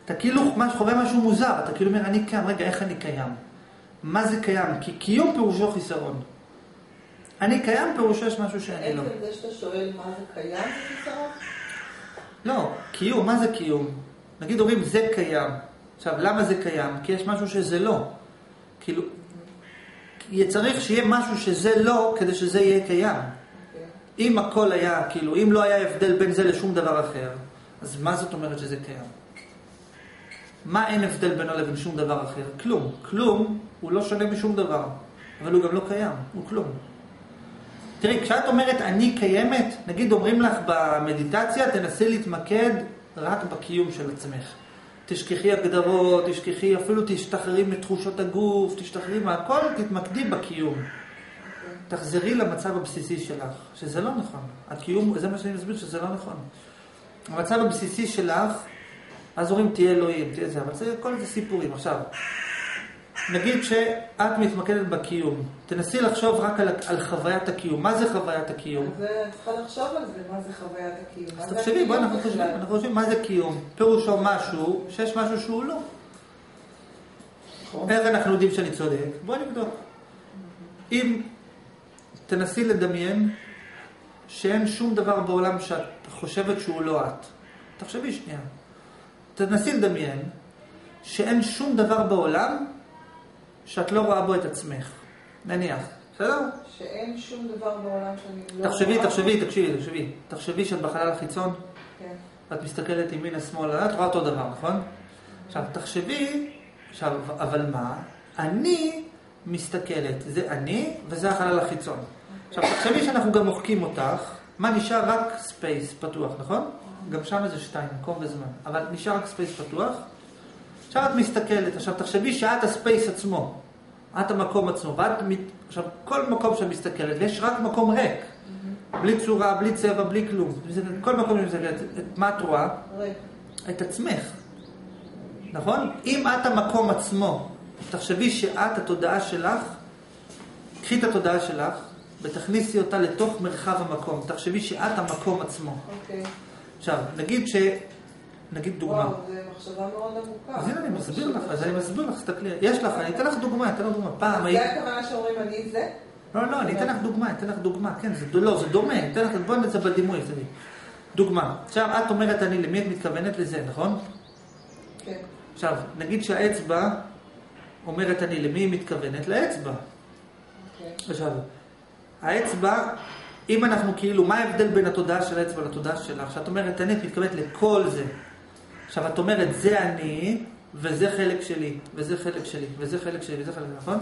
אתה כאילו חווה משהו מוזר, אתה כאילו אומר, אני קיים, רגע, איך אני קיים? מה זה קיים? כי קיום פירושו חיסרון. אני קיים פירושו יש משהו שאני לא. אין כזה שאתה שואל מה זה קיים זה חיסרון? לא, קיום, מה זה קיום? נגיד אומרים, זה קיים. עכשיו, למה זה קיים? כי יש משהו שזה לא. כאילו, צריך שיהיה משהו שזה לא, כדי שזה יהיה קיים. אם הכל היה, כאילו, אם לא היה הבדל בין זה לשום דבר אחר, אז מה זאת אומרת שזה קיים? מה אין הבדל בינו לבין שום דבר אחר? כלום. כלום הוא לא שונה משום דבר, אבל הוא גם לא קיים, הוא כלום. תראי, כשאת אומרת אני קיימת, נגיד אומרים לך במדיטציה, תנסי להתמקד רק בקיום של עצמך. תשכחי הגדרות, תשכחי, אפילו תשתחררי מתחושות הגוף, תשתחררי מהכל, תתמקדי בקיום. תחזרי למצב הבסיסי שלך, שזה לא נכון. הקיום, זה מה שאני מסביר, שזה לא נכון. המצב הבסיסי שלך, אז אומרים תהיה אלוהים, תהיה זה, אבל זה כל זה סיפורים. עכשיו, נגיד שאת מתמקדת בקיום, תנסי לחשוב רק על חוויית הקיום. מה זה חוויית הקיום? אז צריכה לחשוב על זה, מה זה חוויית הקיום. אז תחשבי, בואו אנחנו חושבים מה זה קיום. פירושו משהו, שיש משהו שהוא לא. איך אנחנו יודעים שאני צודק? בואו נבדוק. אם תנסי לדמיין שאין שום דבר בעולם שאת חושבת שהוא לא את. תחשבי שנייה. תנסי לדמיין שאין שום דבר בעולם שאת לא רואה בו את עצמך. נניח. בסדר? שאין שום דבר בעולם שאני לא רואה. תקשיבי. תחשבי שאת בחלל החיצון. כן. את מסתכלת ימינה שמאלה, את רואה אותו דבר, נכון? עכשיו, תחשבי, אבל מה? אני מסתכלת. זה אני וזה החלל החיצון. עכשיו, תחשבי שאנחנו גם מוחקים אותך. מה נשאר? רק ספייס פתוח, נכון? גם שם זה 2, מקום וזמן. אבל נשאר רק ספייס פתוח. עכשיו את מסתכלת. עכשיו, תחשבי שאת הספייס עצמו. את המקום עצמו. עכשיו, כל מקום שאת מסתכלת, ויש רק מקום ריק. בלי צורה, בלי צבע, בלי כלום. כל מקום שאת מסתכלת, מה את רואה? ריק. את עצמך. נכון? אם את המקום עצמו, תחשבי שאת התודעה שלך, קחי את התודעה שלך, ותכניסי אותה לתוך מרחב המקום. תחשבי שאת המקום עצמו. אוקיי. עכשיו, נגיד דוגמה. וואו, זה מחשבה מאוד עמוקה. אז הנה אני מסביר לך, תסתכלי. יש לך, אני אתן לך דוגמה. פעם זה הכוונה שאומרים אני זה? לא, אני אתן לך דוגמה. כן, זה דומה. בואי נצא בדימוי. דוגמה. עכשיו, את אומרת אני, למי את מתכוונת לזה, נכון? כן. עכשיו, נגיד שהאצבע אומרת אני, למי היא מתכוונת? לאצבע. עכשיו, האצבע, אם אנחנו כאילו, מה ההבדל בין התודעה של האצבע לתודעה שלך? כשאת אומרת אני, את מתכוונת לכל זה. עכשיו, את אומרת, זה אני, וזה חלק שלי, וזה חלק שלי, וזה חלק שלי, וזה חלק, נכון?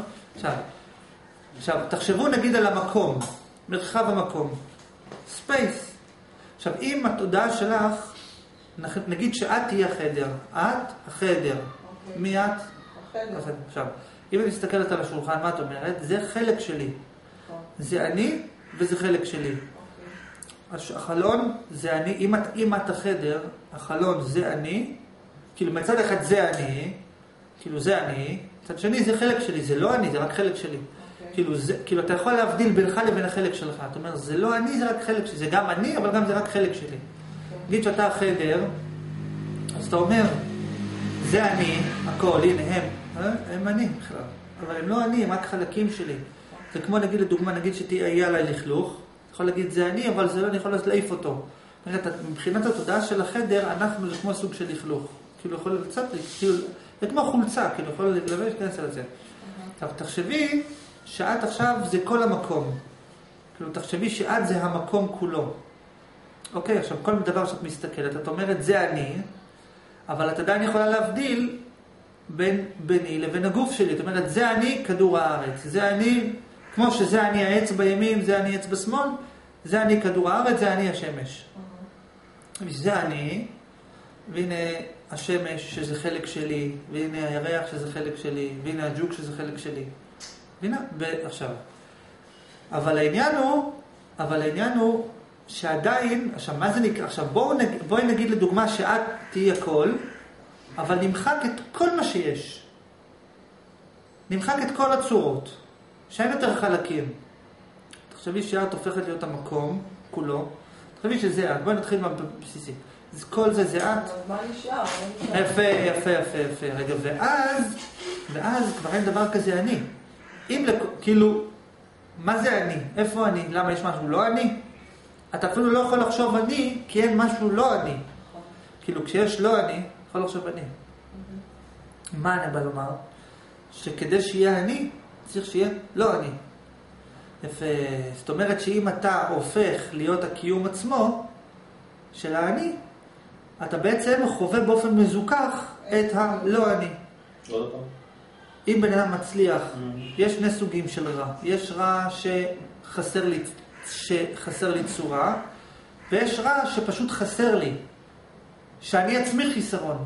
עכשיו, תחשבו נגיד על המקום, מרחב המקום, ספייס. עכשיו, אם התודעה שלך, נגיד שאת תהיה החדר, את החדר. מי את? החדר. עכשיו, אם אני מסתכלת על השולחן, מה את אומרת? זה חלק שלי. זה אני, וזה חלק שלי. החלון זה אני, אם את החדר, החלון זה אני, כאילו מצד אחד זה אני, כאילו זה אני, מצד שני זה חלק שלי, זה לא אני, זה רק חלק שלי. כאילו אתה יכול להבדיל בינך לבין החלק שלך. אתה אומר, זה לא אני, זה רק חלק שלי. זה גם אני, אבל גם זה רק חלק שלי. נגיד שאתה החדר, אז אתה אומר, זה אני, הכל, הנה הם אני בכלל. אבל הם לא אני, הם רק חלקים שלי. זה כמו נגיד לדוגמה, נגיד שתהיה עליי לכלוך, אתה יכול להגיד זה אני, אבל זה לא, אני יכול להעיף אותו. מבחינת התודעה של החדר, אנחנו זה כמו סוג של לכלוך. כאילו יכול לצאת, כאילו, זה כמו חולצה, כאילו יכול לבש, כנס על זה. עכשיו, תחשבי שאת עכשיו זה כל המקום. כאילו, תחשבי שאת זה המקום כולו. אוקיי, עכשיו, כל דבר שאת מסתכלת, את אומרת, זה אני, אבל את עדיין יכולה להבדיל ביני לבין הגוף שלי. את אומרת, זה אני כדור הארץ. זה אני, כמו שזה אני העץ בימין, זה אני עץ בשמאל, זה אני כדור הארץ, זה אני השמש. זה אני, והנה השמש שזה חלק שלי, והנה הירח שזה חלק שלי, והנה הג'וק שזה חלק שלי. והנה, עכשיו. אבל העניין הוא שעדיין, עכשיו מה זה נקרא? עכשיו בואי נגיד לדוגמה שאת תהי הכל, אבל נמחק את כל מה שיש. נמחק את כל הצורות. שאין יותר חלקים. תחשבי שאת הופכת להיות המקום כולו. תחשבי שזה את. בואי נתחיל מהבסיסי. כל זה את. אז מה נשאר? יפה, יפה, יפה, יפה. רגע, ואז כבר אין דבר כזה אני. כאילו, מה זה אני? איפה אני? למה יש משהו לא אני? אתה אפילו לא יכול לחשוב אני, כי אין משהו לא אני. כאילו, כשיש לא אני, יכול לחשוב אני. מה אני בא לומר? שכדי שיהיה אני, צריך שיהיה לא אני. יפה. זאת אומרת שאם אתה הופך להיות הקיום עצמו של האני, אתה בעצם חווה באופן מזוכח את הלא אני. עוד פעם. אם בן אדם מצליח, יש שני סוגים של רע. יש רע שחסר לי צורה, ויש רע שפשוט חסר לי. שאני עצמי חיסרון.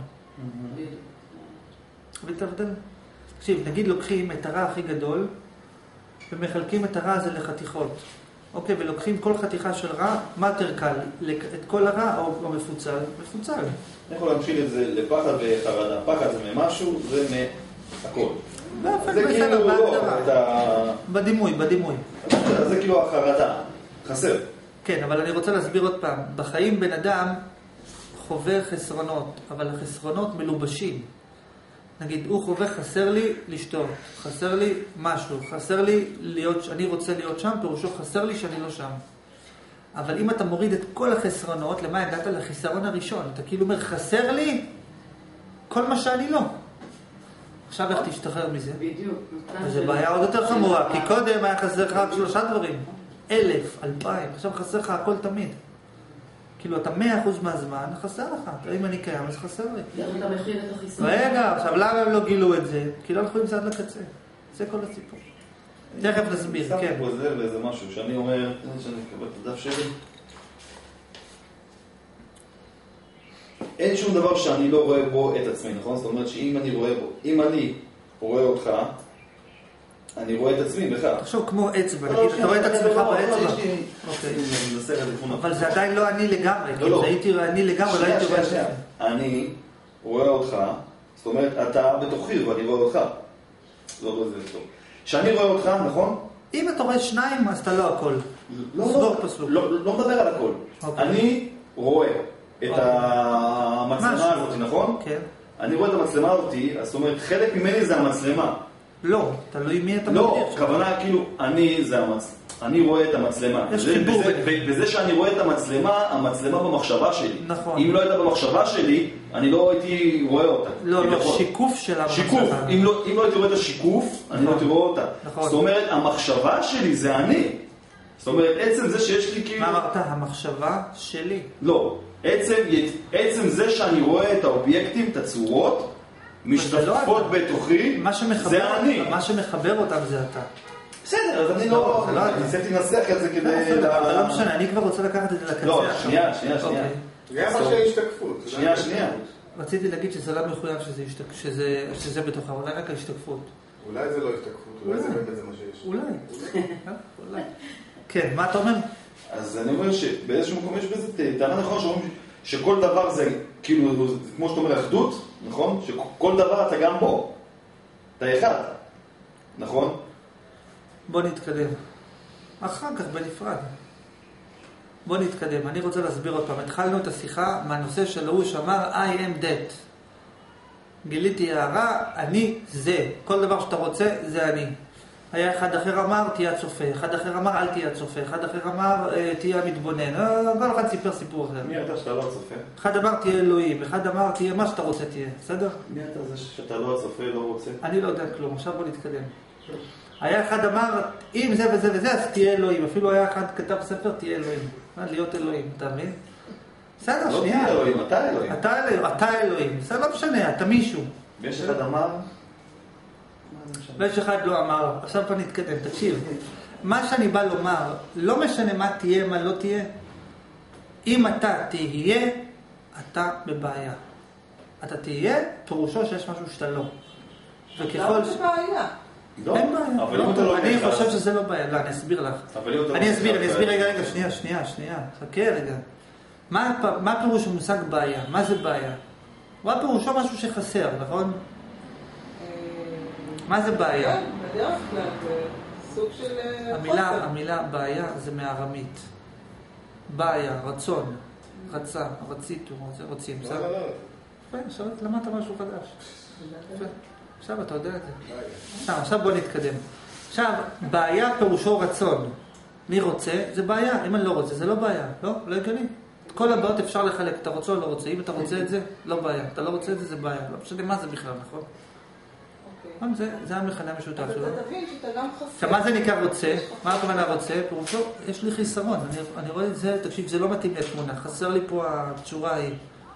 ותבדל. תקשיב, נגיד לוקחים את הרע הכי גדול, ומחלקים את הרע הזה לחתיכות. אוקיי, ולוקחים כל חתיכה של רע, מה יותר קל? את כל הרע או מפוצל? מפוצל. אני יכול להמשיל את זה לפחד וחרדה. פחד זה ממשהו, זה מהכל. זה כאילו לא, בדימוי. זה כאילו החרדה, חסר. כן, אבל אני רוצה להסביר עוד פעם. בחיים בן אדם חווה חסרונות, אבל החסרונות מלובשים. נגיד, הוא חווה חסר לי לשתות, חסר לי משהו, חסר לי להיות, אני רוצה להיות שם, פירושו חסר לי שאני לא שם. אבל אם אתה מוריד את כל החסרונות, למה הגעת לחיסרון הראשון? אתה כאילו אומר, חסר לי כל מה שאני לא. עכשיו איך תשתחרר מזה? בדיוק. וזו בעיה עוד יותר חמורה, כי קודם היה חסר לך רק 3 דברים. 1,000, 2,000, עכשיו חסר לך הכל תמיד. כאילו אתה 100% מהזמן חסר לך. אם אני קיים אז חסר לי. איך אתה מכין את החיסון? רגע, עכשיו למה הם לא גילו את זה? כי לא הלכו עם זה עד לקצה. זה כל הסיפור. תכף נסביר, כן. שמתי פה זה לאיזה משהו שאני אומר, שאני אקבל את הדף שלי. אין שום דבר שאני לא רואה בו את עצמי, נכון? זאת אומרת שאם אני רואה בו, אם אני רואה אותך, אני רואה את עצמי בך. תחשוב כמו אצבע, נגיד, אתה רואה את עצמך באצבע. אבל זה עדיין לא אני לגמרי, כי זה הייתי אני לגמרי, לא הייתי רואה את זה. אני רואה אותך, זאת אומרת, אתה בתוכי ואני רואה אותך. לא זה טוב. כשאני רואה אותך, נכון? אם אתה רואה 2, אז אתה לא הכל. לא מדבר על הכל. אני רואה את המצלמה הזאת, נכון? כן. אני רואה את המצלמה הזאת, זאת אומרת, חלק ממני זה המצלמה. לא, תלוי מי אתה לא, כוונה כאילו, אני רואה את המצלמה. יש חיבור. בזה שאני רואה את המצלמה, המצלמה במחשבה שלי. נכון. אם לא הייתה במחשבה שלי, אני לא הייתי רואה אותה. לא, שיקוף של המחשבה. שיקוף. אם לא הייתי רואה את השיקוף, אני לא הייתי רואה אותה. זאת אומרת, המחשבה שלי זה אני. זאת אומרת, עצם זה שיש לי כאילו... מה אמרת? המחשבה שלי. לא. עצם זה שאני רואה את האובייקטים, את הצורות, משתתפות בתוכי, זה אני. מה שמחבר אותם זה אתה. בסדר, אז אני לא... ניסיתי לנסח את זה כדי... לא משנה, אני כבר רוצה לקחת את זה לקצה. לא, שנייה. זה מה שהשתקפות. שנייה. רציתי להגיד שזה לא מחויב שזה בתוכה, אולי רק ההשתקפות. אולי זה לא השתקפות, אולי זה באמת זה מה שיש. אולי. כן, מה אתה אומר? אז אני אומר שבאיזשהו מקום יש בזה טענה נכון שאומרים שכל דבר זה כאילו, כמו שאתה אומר, אחדות, נכון? שכל דבר אתה גם בו. אתה אחד, נכון? בוא נתקדם. אחר כך בנפרד. בוא נתקדם. אני רוצה להסביר עוד פעם. התחלנו את השיחה מהנושא של הוא שאמר I am that. גיליתי הערה, אני זה. כל דבר שאתה רוצה, זה אני. היה אחד אחר אמר, תהיה הצופה. אחד אחר אמר, אל תהיה הצופה. אחד אחר אמר, תהיה המתבונן. כל אחד סיפר סיפור אחר. מי אתה שאתה לא הצופה? אחד אמר, תהיה אלוהים. אחד אמר, תהיה מה שאתה רוצה, תהיה. בסדר? מי אתה זה שאתה לא הצופה, לא רוצה? אני לא יודע כלום. עכשיו בוא נתקדם. היה אחד אמר, אם זה וזה וזה, אז תהיה אלוהים. אפילו היה אחד כתב ספר, תהיה אלוהים. להיות אלוהים, אתה מבין? בסדר, לא שנייה. תהיה אלוהים, אתה אלוהים. אתה אלוהים. בסדר, לא משנה, אתה מישהו. ויש אחד אמר... ויש אחד לא אמר. עכשיו כבר נתקדם, תקשיב. מה שאני בא לומר, לא משנה מה תהיה, מה לא תהיה. אם אתה תהיה, אתה בבעיה. אתה תהיה, פירושו שיש משהו שאתה לא. וככל ש... בעיה. אין בעיה. אני חושב שזה לא בעיה. לא, אני אסביר לך. אני אסביר רגע, שנייה. חכה רגע. מה פירוש המושג בעיה? מה זה בעיה? מה פירושו משהו שחסר, נכון? מה זה בעיה? בדרך כלל זה סוג של חוסר. המילה בעיה זה מארמית. בעיה, רצון. רצה, רצית, רוצים. לא, לא, לא. יפה, עכשיו למדת משהו חדש. יפה. עכשיו אתה יודע את זה. עכשיו בוא נתקדם. עכשיו, בעיה פירושו רצון. מי רוצה? זה בעיה. אם אני לא רוצה, זה לא בעיה. לא? לא הגיוני. את כל הבעיות אפשר לחלק. אתה רוצה או לא רוצה. אם אתה רוצה את זה, לא בעיה. אתה לא רוצה את זה, זה בעיה. לא משנה מה זה בכלל, נכון? זה המכנה המשותף שלו. אתה תבין שאתה גם חסר. עכשיו, מה זה נקרא רוצה? מה הכוונה רוצה? פירושו, יש לי חיסרון. אני רואה את זה, תקשיב, זה לא מתאים לתמונה. חסר לי פה הצורה ההיא.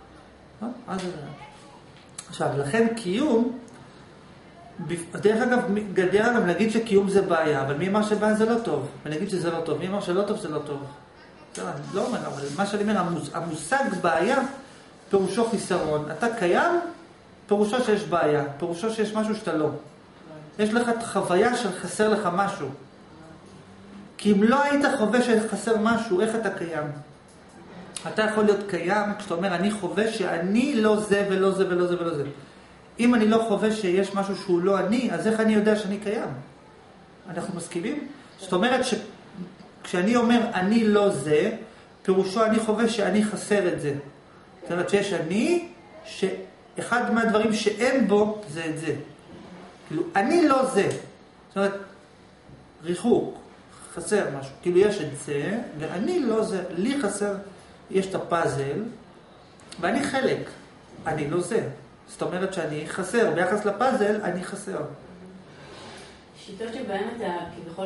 עכשיו, לכן קיום, דרך אגב, נגיד שקיום זה בעיה, אבל מי אמר שבעיה זה לא טוב? ונגיד שזה לא טוב. מי אמר שלא טוב זה לא טוב? לא אומר, אבל מה שאני אומר, המושג בעיה פירושו חיסרון. אתה קיים, פירושו שיש בעיה, פירושו שיש משהו שאתה לא. יש לך חוויה של חסר לך משהו. כי אם לא היית חווה שחסר משהו, איך אתה קיים? אתה יכול להיות קיים כשאתה אומר, אני חווה שאני לא זה ולא זה ולא זה ולא זה. אם אני לא חווה שיש משהו שהוא לא אני, אז איך אני יודע שאני קיים? אנחנו מסכימים? זאת אומרת שכשאני אומר אני לא זה, פירושו אני חווה שאני חסר את זה. זאת אומרת שיש אני, שאחד מהדברים שאין בו זה את זה. כאילו, אני לא זה. זאת אומרת, ריחוק, חסר משהו. כאילו יש את זה, ואני לא זה. לי חסר, יש את הפאזל, ואני חלק. אני לא זה. זאת אומרת שאני חסר. ביחס לפאזל, אני חסר. שיטות שבהן אתה כביכול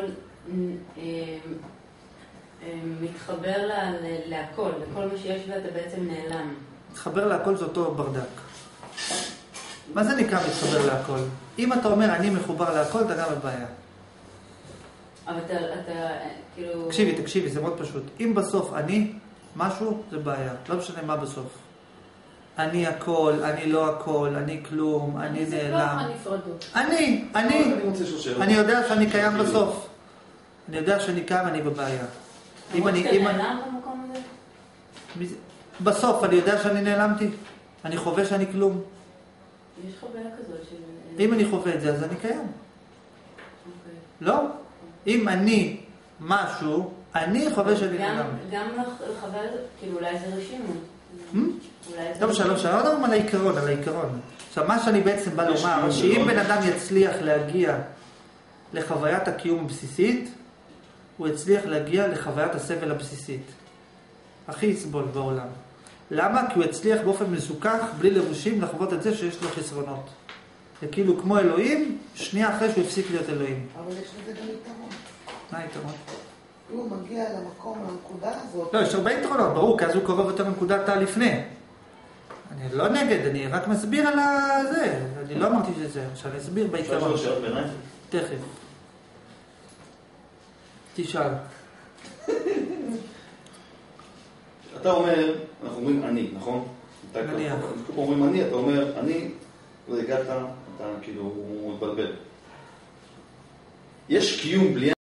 מתחבר להכל, לכל מה שיש ואתה בעצם נעלם. מתחבר להכל זה אותו ברדק. מה זה נקרא מתחבר להכל? אם אתה אומר אני מחובר להכל, אתה גם בבעיה. אבל אתה כאילו... תקשיבי, זה מאוד פשוט. אם בסוף אני משהו, זה בעיה. לא משנה מה בסוף. אני הכל, אני לא הכל, אני כלום, אני נעלם. אני יודע שאני קיים בסוף. אני יודע שאני קיים, אני בבעיה. אתה נעלם במקום הזה? בסוף אני יודע שאני נעלמתי. אני חווה שאני כלום. יש חוויה כזאת של... אם אני חווה את זה, אז אני קיים. לא? אם אני משהו, אני חווה שאני נעלם. גם לחוויה הזאת, כאילו אולי זה רשימו. טוב, שלום, על העיקרון. עכשיו, מה שאני בעצם בא לומר, שאם בן אדם יצליח להגיע לחוויית הקיום הבסיסית, הוא יצליח להגיע לחוויית הסבל הבסיסית. הכי יסבול בעולם. למה? כי הוא יצליח באופן מזוכח, בלי לבושים, לחוות את זה שיש לו חסרונות. זה כאילו כמו אלוהים, שנייה אחרי שהוא הפסיק להיות אלוהים. אבל יש לזה גם יתרון. מה היתרון? הוא מגיע למקום, לנקודה הזאת. לא, יש הרבה יתרונות, ברור, כי אז הוא קרוב יותר לנקודת לפני. אני לא נגד, אני רק מסביר על זה. אני לא אמרתי שזה, עכשיו אני אסביר בעיקרון. תכף. תשאל. אתה אומר, אנחנו אומרים אני, נכון? נניח. אנחנו אומרים אני, אתה אומר אני, והגעת, אתה כאילו מתבלבל. יש קיום בלי